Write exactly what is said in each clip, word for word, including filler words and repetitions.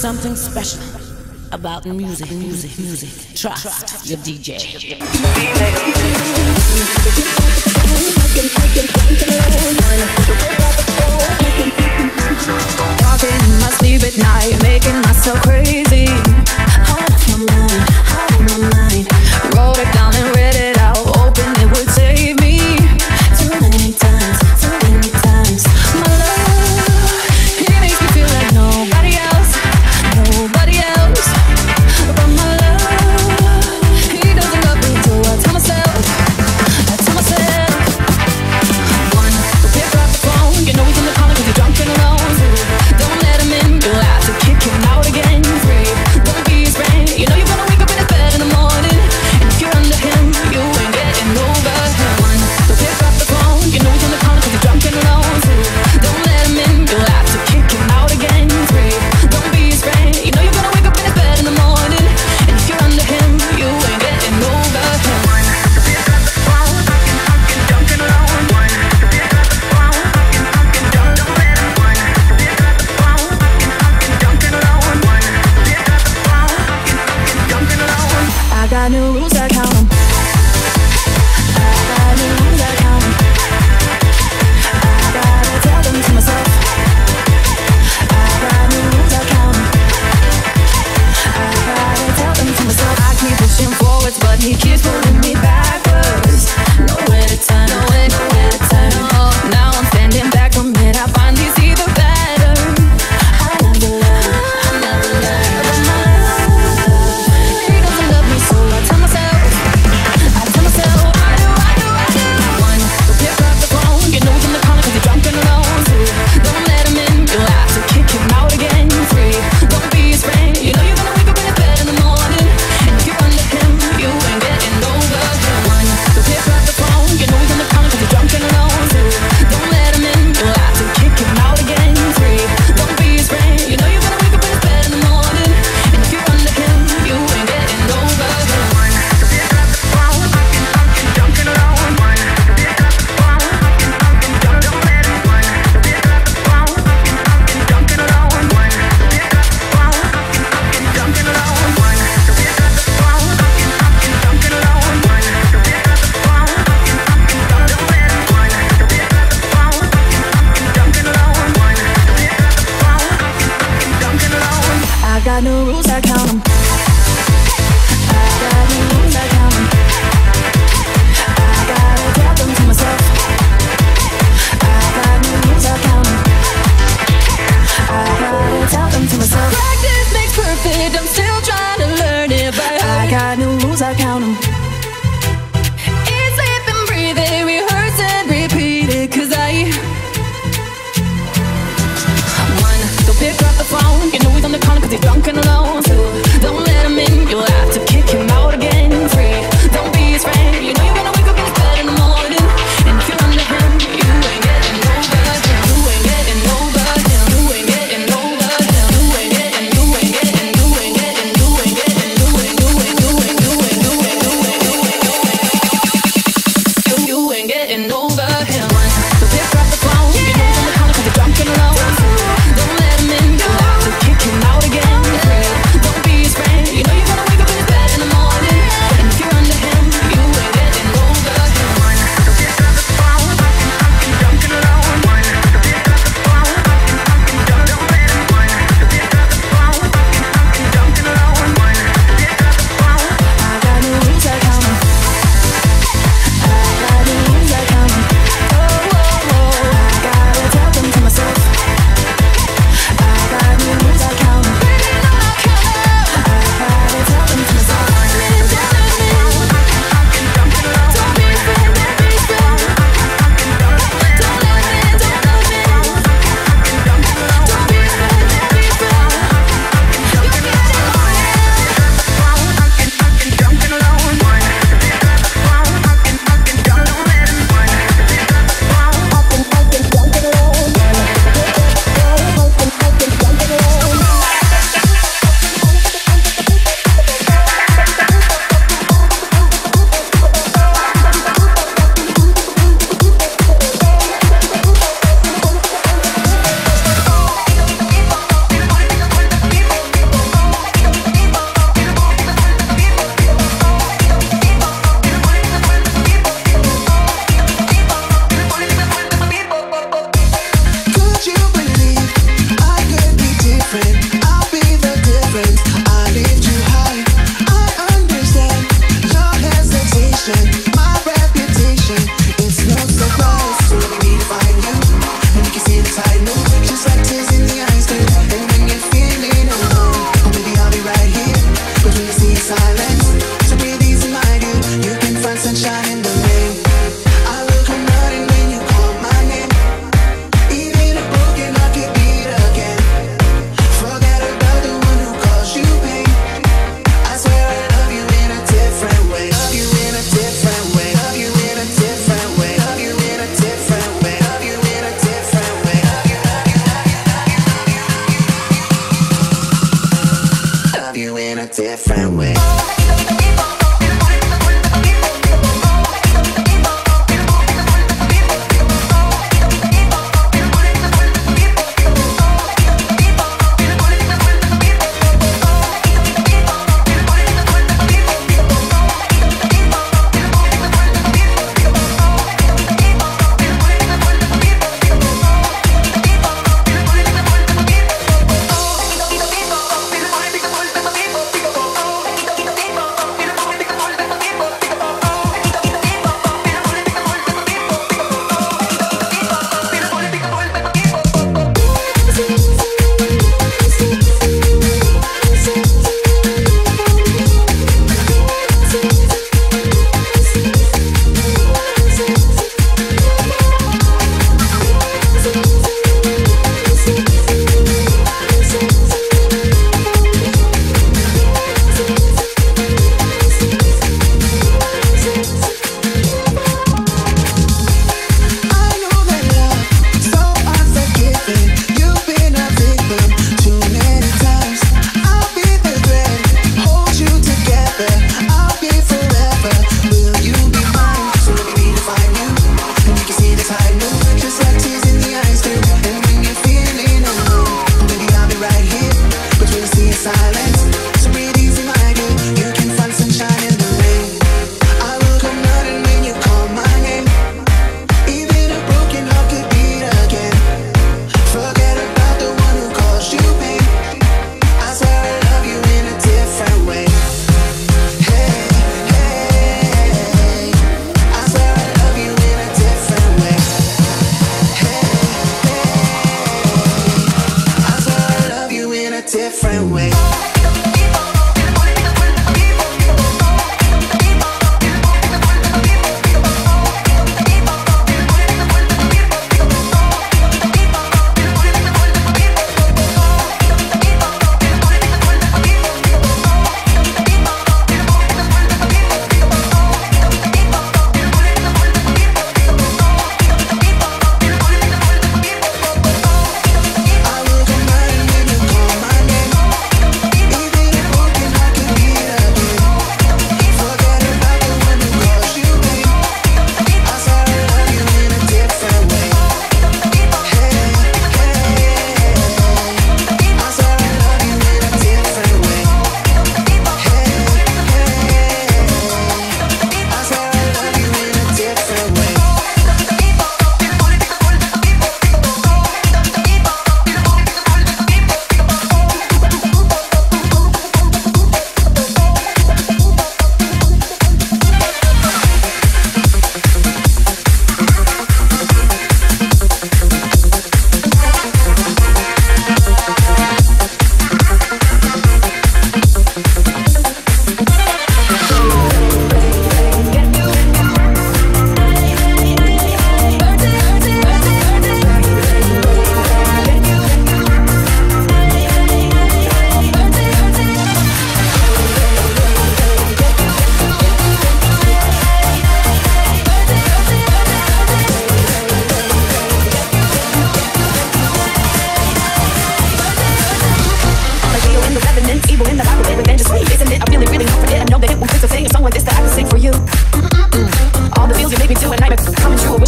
something special about music, music, music. Trust your D J. Talking in my sleep at night, making myself crazy. Out of my mind, out of my mind. Wrote it down and read it out, hoping it would save me. Too many times, too many times. My love, he makes me feel like nobody else, nobody else. But my love, he doesn't love me till I tell myself.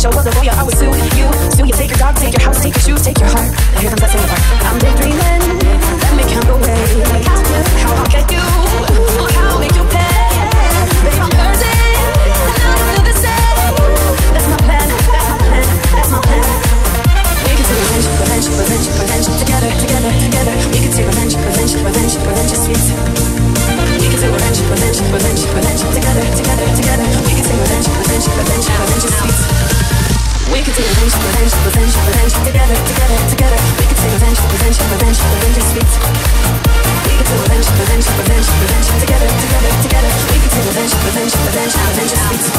show was a lawyer, I would sue you. Sue you, take your dog, take your house, take your shoes, take your heart. Now here comes that singing part. I'm daydreaming, let me count away. How I'll get you, how I'll make you pay. Babe, I'm hurting, and I feel the same. That's my plan, that's my plan, that's my plan. We can take revenge, revenge, revenge, revenge. Together, together, together. We can take revenge, revenge, revenge, revenge is sweet. We can take revenge, revenge, revenge, revenge. Together, together, together. We can take revenge, revenge, revenge, revenge is sweet. We can take revenge, revenge, revenge, revenge. Together, together, together. We can take revenge, revenge, revenge, revenge is sweet. We can take revenge, revenge, revenge, revenge. Together, together, together. We can take revenge, revenge, revenge, revenge is sweet.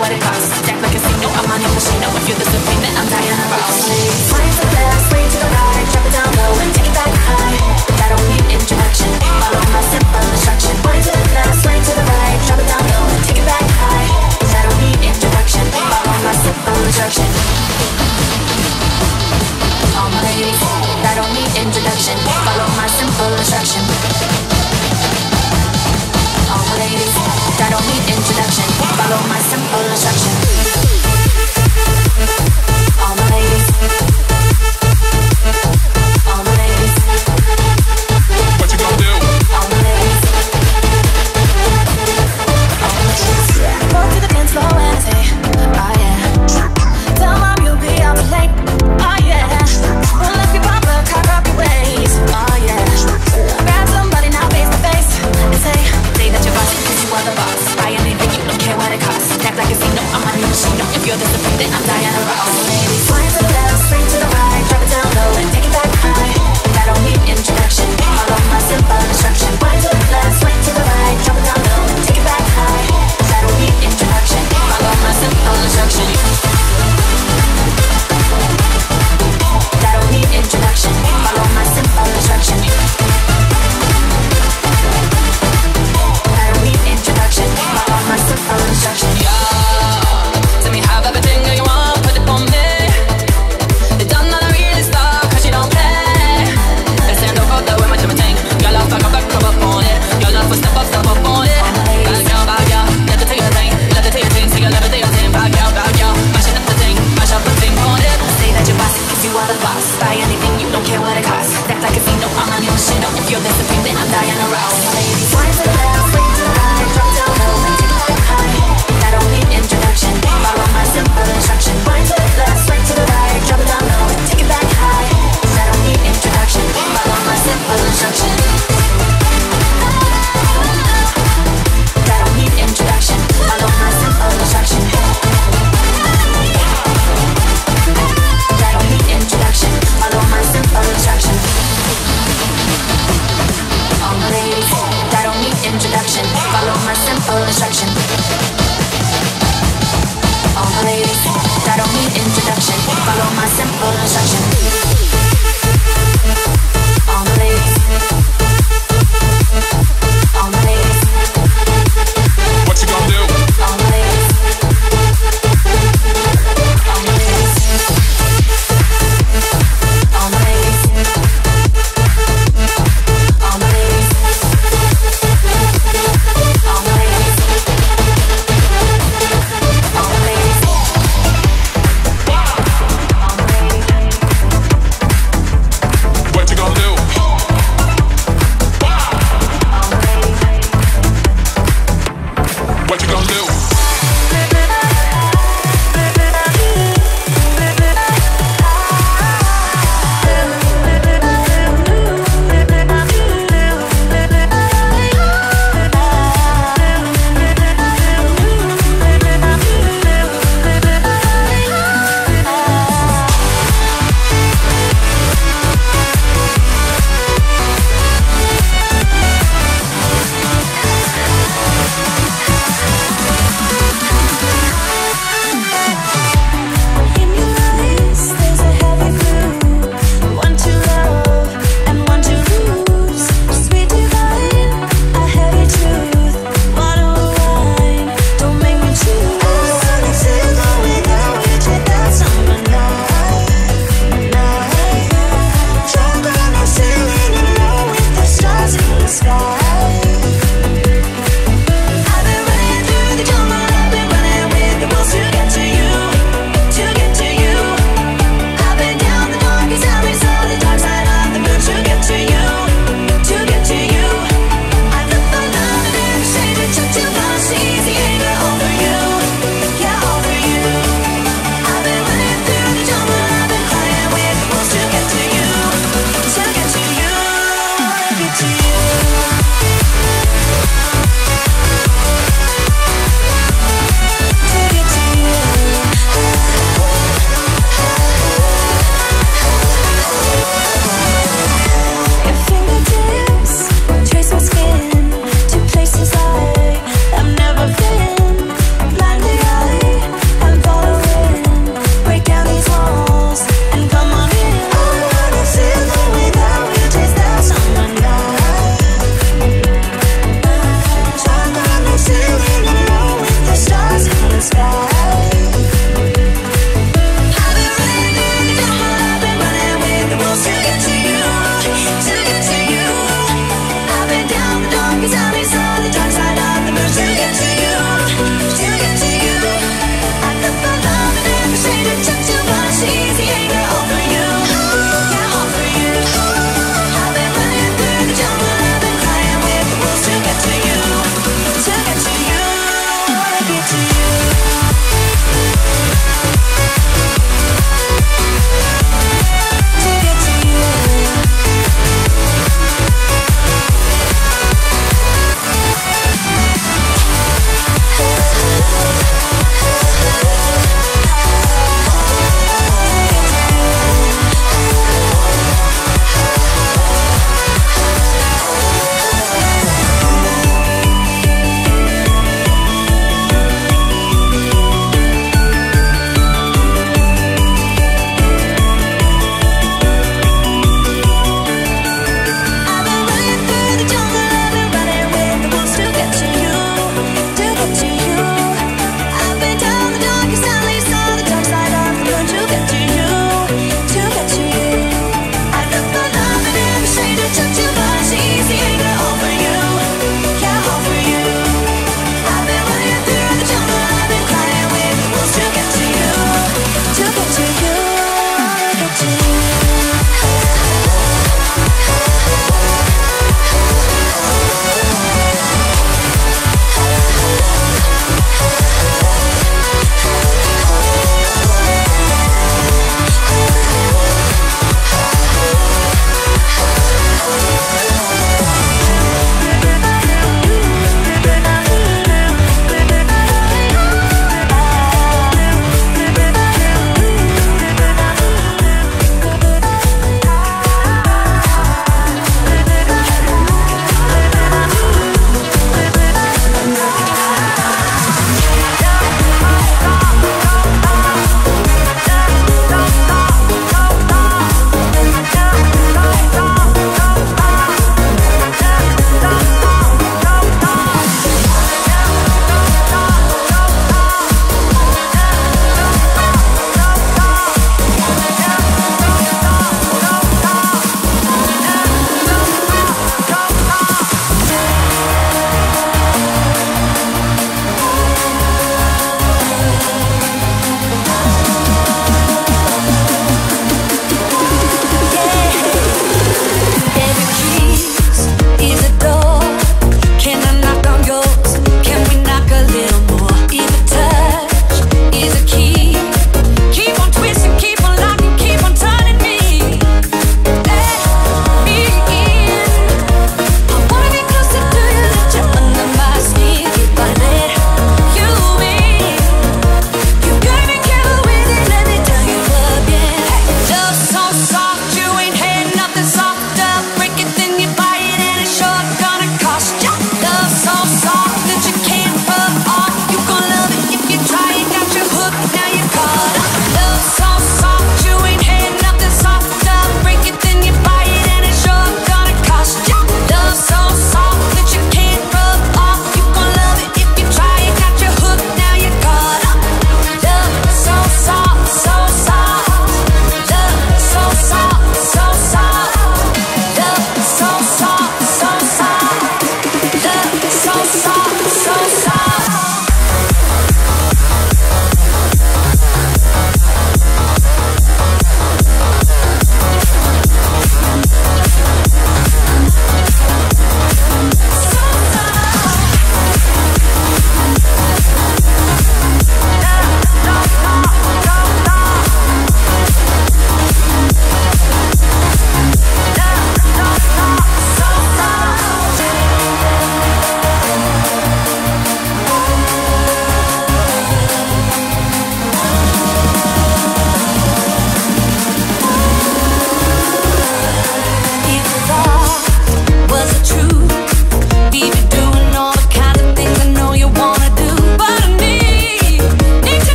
What it costs, stack like a casino. If you're the supreme, then I'm dying about. Find the best way to the right. introduction. Follow my simple instruction. All my ladies, I don't need introduction. Follow my simple instruction. All my ladies, all my ladies. What you gonna do? All my ladies, all my ladies. Go to the dance floor and I say, oh yeah. Tell mom you'll be out late. Oh yeah. Well, if you pop a cock up your waist. Oh yeah. Grab somebody now.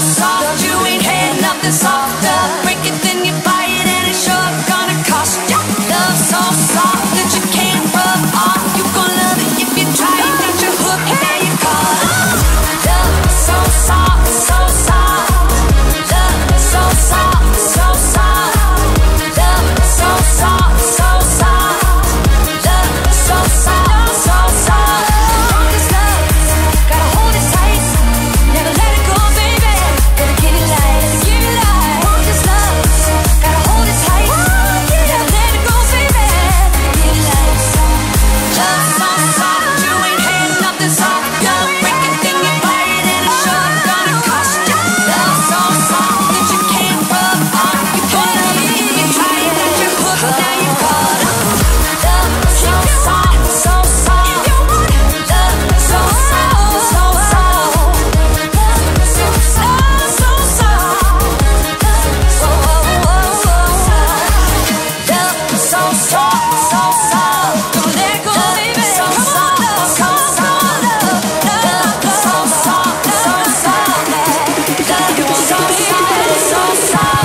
soft, you ain't had nothing softer. Break it, then you buy it, and it's sure gonna cost you. Love so soft that you can't rub off. You gon' love it if you try it. Got your hook, now you caught. Love so soft, so soft. Love so soft, so soft. Love so soft, so soft. Love so soft, so soft. Hold this love, gotta hold it tight. Never let it go, baby. Gotta give it life, give it life. Hold this love, gotta hold it tight. Never let it go, baby. Give it life. Love so soft, you ain't had nothing soft. Love break it, then you buy it, and it's sure gonna cost you. Love so soft that you can't rub off. You gotta leave, you try it, got your hook, now you caught up. Love so soft, so soft. Love so soft, so soft. Love so soft, so soft. Whoa, whoa, whoa, whoa. Love so soft, so soft. Don't let go, baby. So soft, so soft. Love so soft, so soft. Love you so soft, so soft.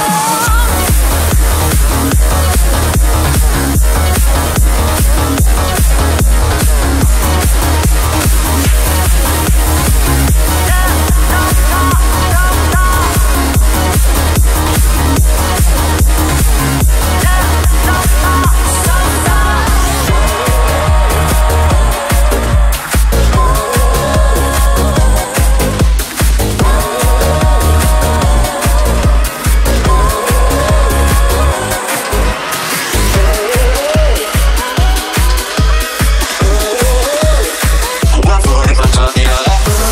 One foot in front of the other.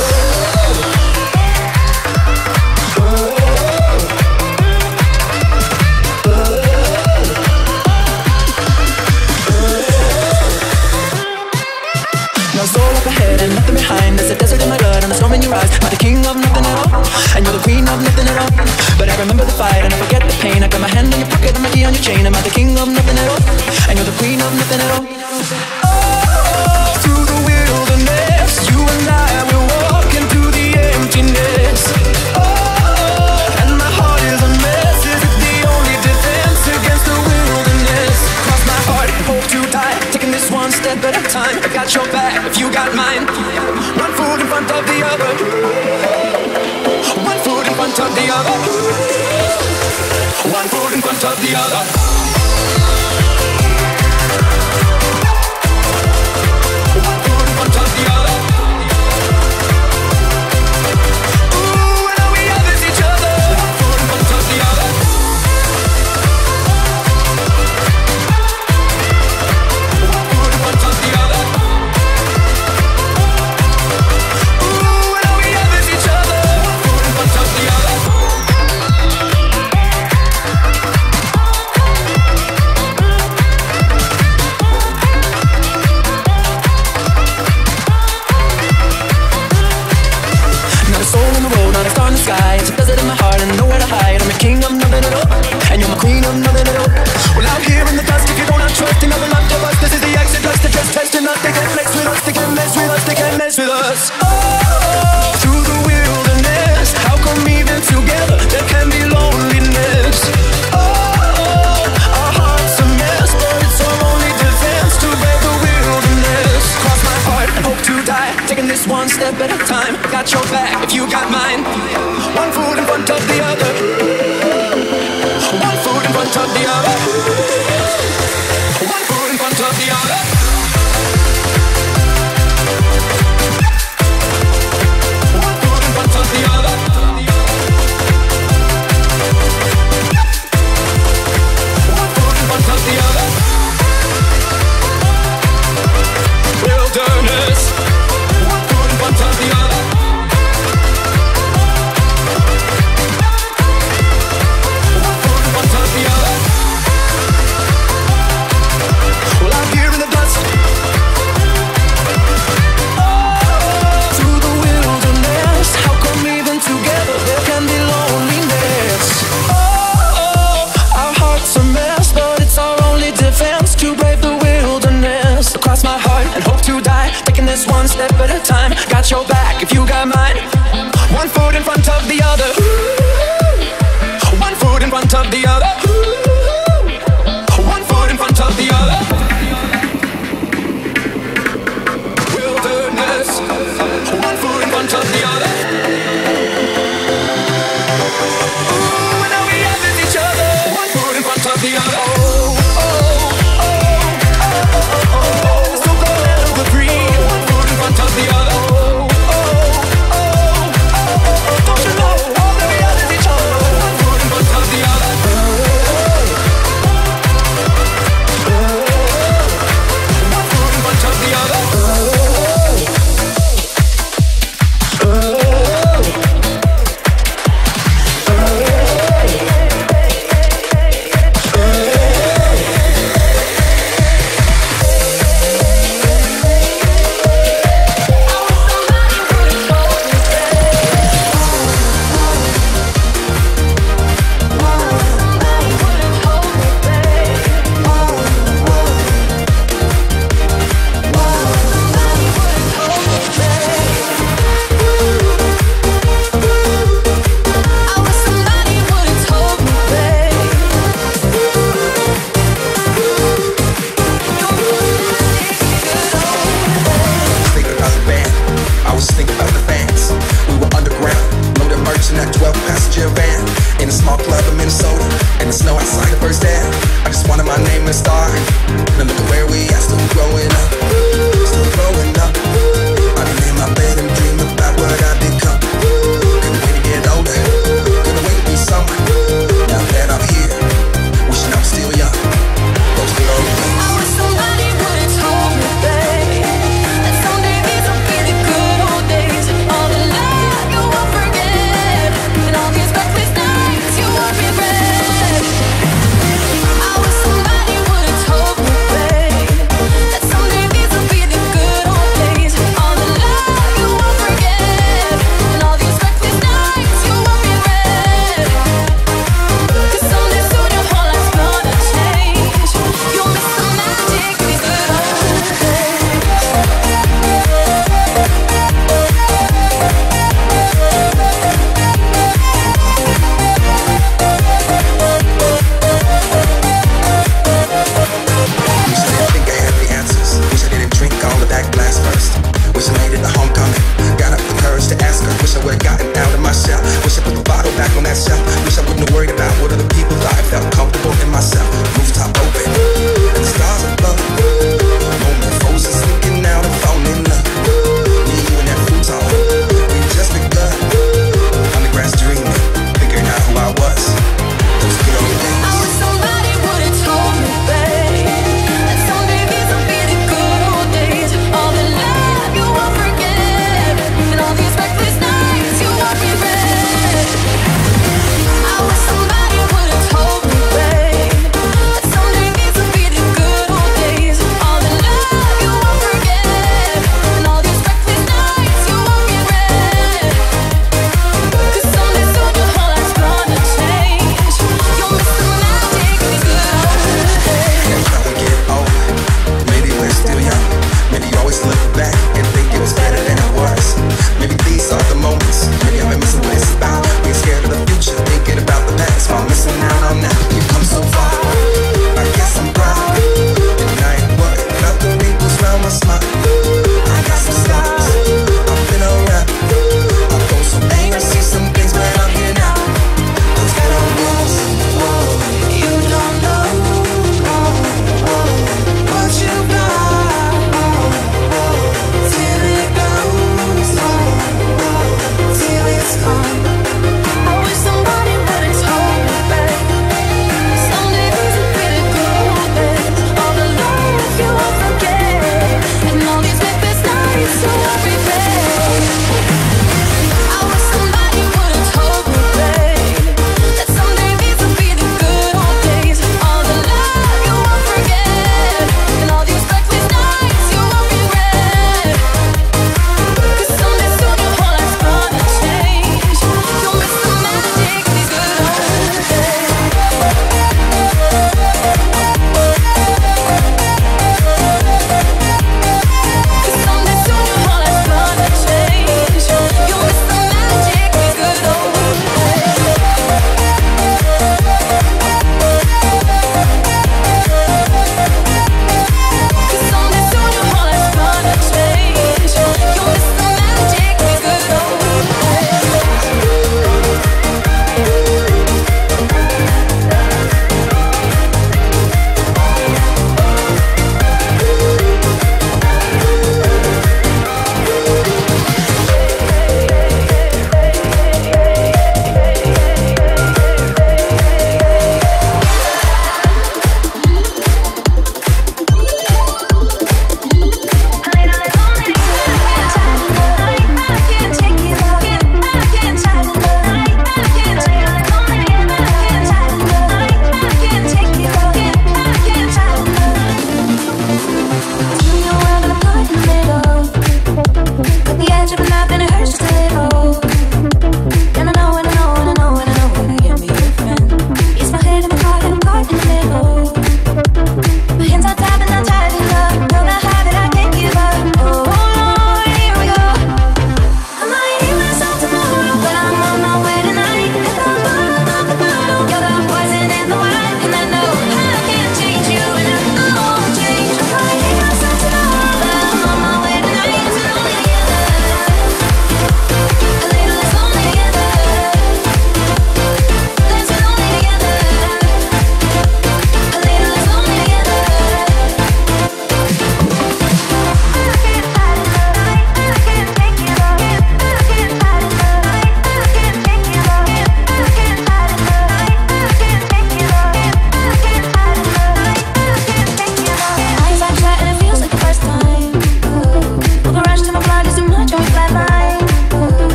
No soul up ahead and nothing behind. There's a desert in my blood and a storm in your eyes. I'm the king of nothing at all, and you're the queen of nothing at all. But I remember the fight and I forget the pain. I got my hand on your pocket and my key on your chain. I'm the king of nothing at all, and you're the queen of nothing at all. Oh, through the wilderness, you and I will walk into the emptiness. Oh, and my heart is a mess. Is it the only defense against the wilderness? Cross my heart, hope to die. Taking this one step at a time. I got your back if you got mine. One foot in front of the other. One foot in front of the other. One foot in front of the other. One foot in front of the other. Ooh, and all we have is each other. One foot in front of the other. One foot in front of the other. Ooh, and all we have is each other. One foot in front of the other. Not a soul in the road, not a star in the sky. It's a desert in my heart and nowhere to hide. I'm a king of nothing at all, and you're my queen of nothing at all. Well, out here in the dust, if you don't have trust in nothing left of us, this is the exit. Just to just testing us. They can't mess with us, they can't mess with us, they can't mess with us. Oh, through the wilderness, how come even together there can be loneliness? Oh, our hearts a mess, but it's our only defense to brave the wilderness. Cross my heart and hope to die. Taking this one step at a time. Got your back if you got mine. One foot in front of the other. One foot in front of the other. One foot in front of the other. One foot in front of the other. One foot in front of the other. Wilderness. One foot in front of the other. One foot in front of the other. Well, out here in the dust. Oh, through the wilderness, how come even together there can be loneliness? Oh, our hearts a mess, but it's our only defense to brave the wilderness. Across my heart and hope to die. Taking this one step at a time. Got your back if you got mine. One One foot in front of the other. One foot in front of the other. One foot in front of the other. Wilderness. One foot in front of the other. Ooh, and now we have with each other. One foot in front of the other. Oh, oh, oh, oh, oh, oh. So go and look the green. One foot in front of the other. Oh, oh, oh, oh, oh, oh. Don't you know all that we have?